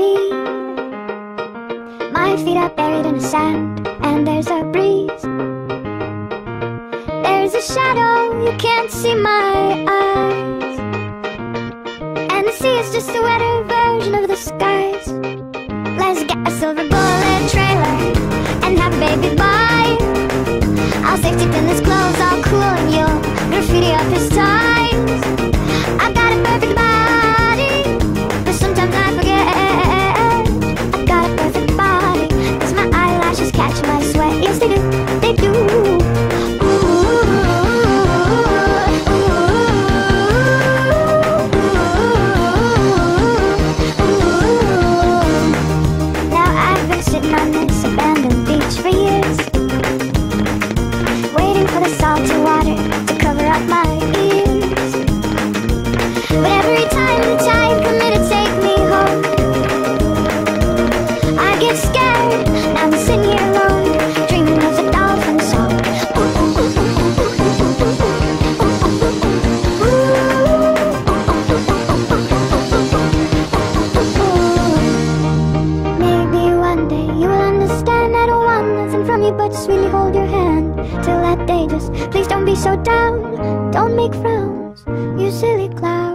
me. My feet are buried in the sand, and there's a breeze. There's a shadow, you can't see my eyes. And the sea is just a wetter version of the skies. Let's get a silver bullet trailer and have a baby boy. I'll safety pin his clothes all cool and you'll graffiti up his ties. I've got a perfect body, but sometimes I forget. I've got a perfect body, 'cause my eyelashes catch my sweat. Yes they do, they do. Now I've been sitting on this abandoned beach for years, waiting for the salty water to cover up my ears. But every time the tide coming to take me home, I get scared. Now I'm sitting here alone, dreaming of the dolphin song. Maybe one day you will understand. I don't want nothing from you but just really hold your hand. Till that day, just please don't be so down. Don't make frowns, you silly clown.